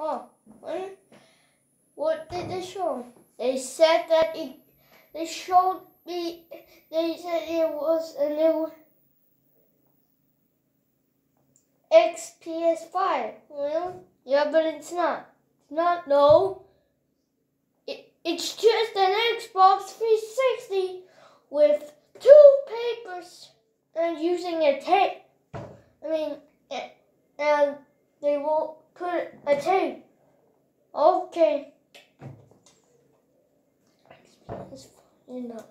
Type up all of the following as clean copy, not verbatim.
Oh, what did they show? They said that they showed me, they said it was a new XPS5. Well, yeah, but it's not. It's not, no. It's just an Xbox 360 with 2 papers and using a tape. And they won't put a tape. Okay. It's fine. No.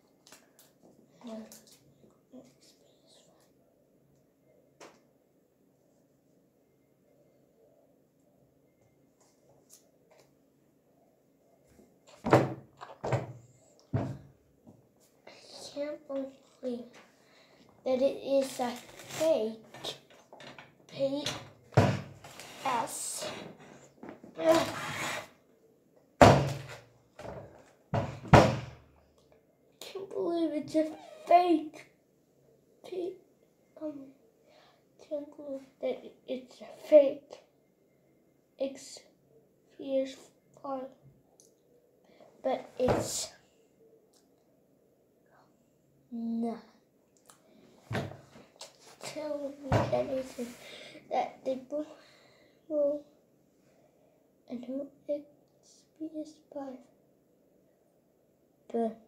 I can't believe that it is a fake PS. Can't believe it's a fake can't believe that it's a fake XPS5, but it's not. Tell me anything that they will a new XPS5, but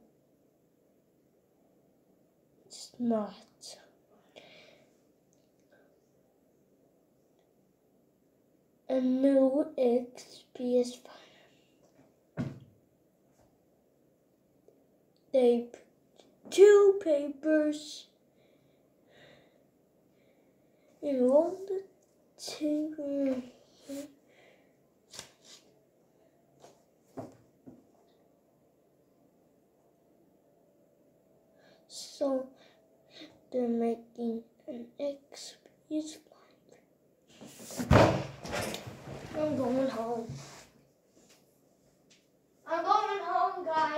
it's not. A new XPS5. They put 2 papers in all the tape. So they're making an XPS5. I'm going home. I'm going home, guys.